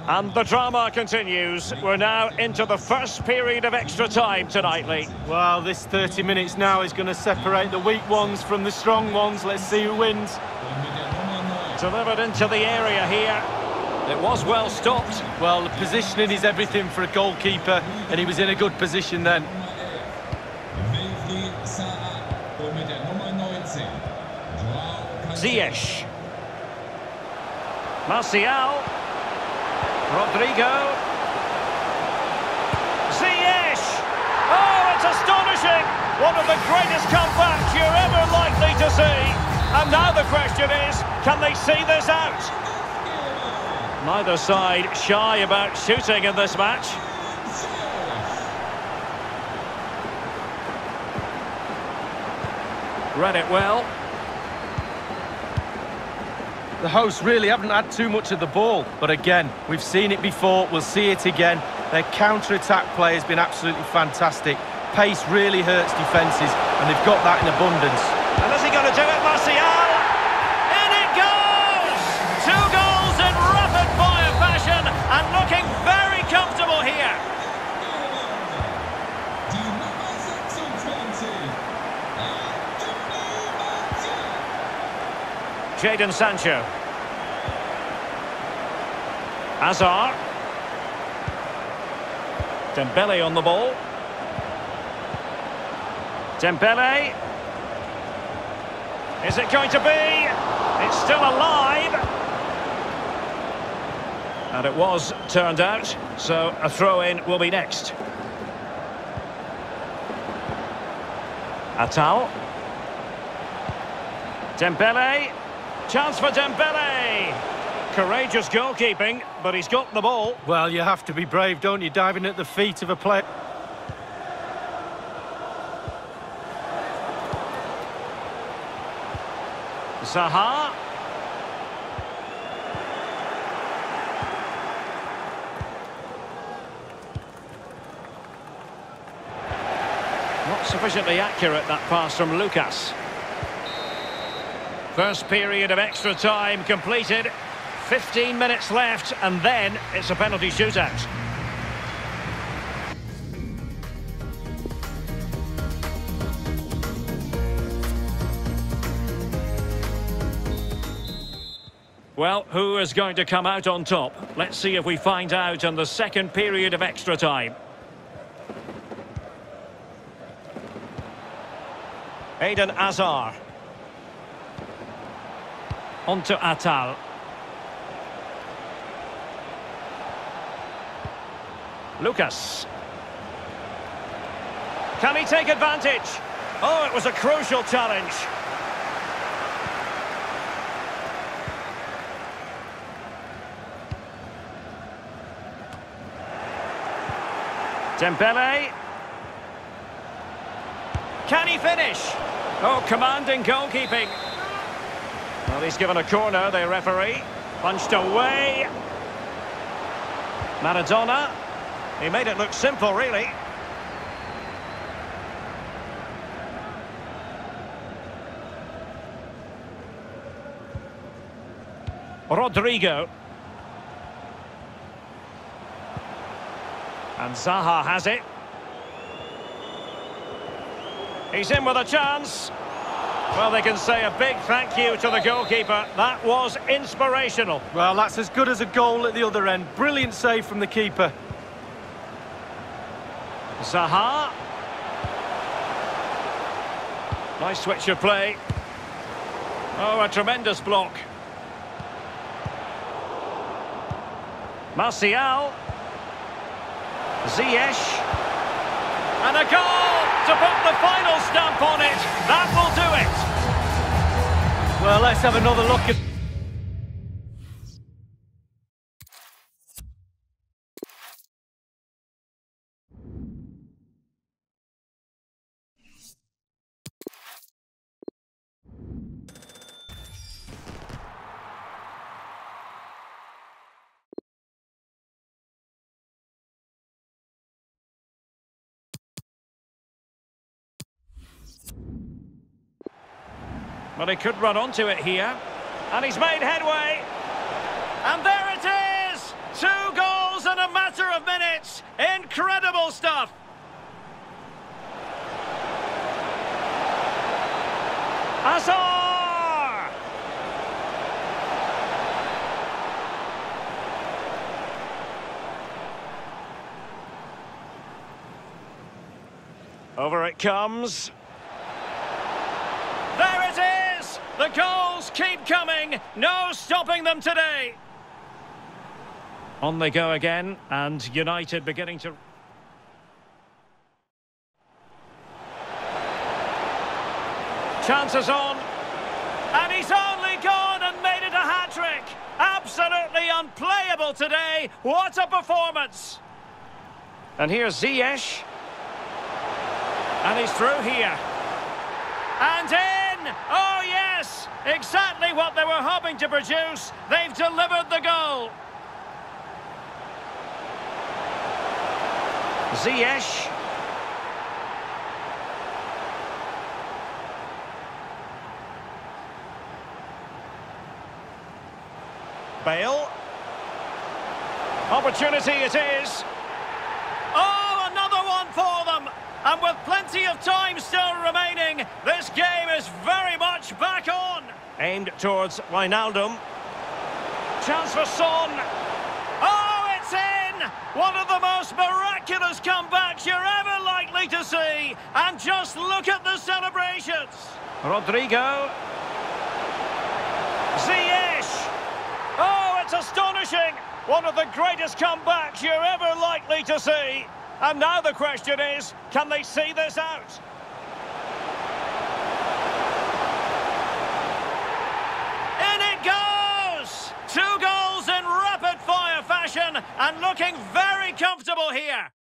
And the drama continues. We're now into the first period of extra time tonight, Lee. Well, this 30 minutes now is going to separate the weak ones from the strong ones. Let's see who wins. Delivered into the area here. It was well stopped. Well, the positioning is everything for a goalkeeper, and he was in a good position then. Ziyech. Martial. Rodrigo. Ziyech! Oh, it's astonishing! One of the greatest comebacks you're ever likely to see. And now the question is, can they see this out? Neither side shy about shooting in this match. Read it well. The hosts really haven't had too much of the ball, but again, we've seen it before, we'll see it again. Their counter-attack play has been absolutely fantastic. Pace really hurts defences, and they've got that in abundance. And is he going to do it, Martial? In it goes! 2 goals in rapid-fire fashion, and looking very comfortable here. Jadon Sancho. Hazard. Dembele on the ball. Dembele. Is it going to be? It's still alive. And it was turned out, so a throw-in will be next. Atal. Dembele. Chance for Dembele. Courageous goalkeeping, but he's got the ball. Well, you have to be brave, don't you, diving at the feet of a player. Zaha. Not sufficiently accurate, that pass from Lucas. First period of extra time completed. 15 minutes left, and then it's a penalty shootout. Well, who is going to come out on top? Let's see if we find out in the second period of extra time. Eden Hazard. On to Atal. Lucas. Can he take advantage? Oh, it was a crucial challenge. Dembele. Can he finish? Oh, commanding goalkeeping. Well, he's given a corner, the referee. Punched away. Maradona. He made it look simple, really. Rodrigo. And Zaha has it. He's in with a chance. Well, they can say a big thank you to the goalkeeper. That was inspirational. Well, that's as good as a goal at the other end. Brilliant save from the keeper. Zaha. Nice switch of play. Oh, a tremendous block. Martial. Ziyech. And a goal to put the final stamp on it. That will do it. Well, let's have another look at... Well, he could run onto it here. And he's made headway. And there it is! 2 goals in a matter of minutes. Incredible stuff. Azar! Over it comes. There it is! The goals keep coming. No stopping them today. On they go again, and United beginning to... Chances on. And he's only gone and made it a hat-trick. Absolutely unplayable today. What a performance. And here's Ziyech. And he's through here. And in! Oh, yes! Exactly what they were hoping to produce. They've delivered the goal. Ziyech. Bale. Opportunity it is. Oh, another one for them. And with plenty of time still remaining, this game is very much back on. Aimed towards Wijnaldum. Chance for Son. Oh, it's in! One of the most miraculous comebacks you're ever likely to see. And just look at the celebrations. Rodrigo. Ziyech. Oh, it's astonishing! One of the greatest comebacks you're ever likely to see. And now the question is, can they see this out? In it goes! 2 goals in rapid-fire fashion and looking very comfortable here.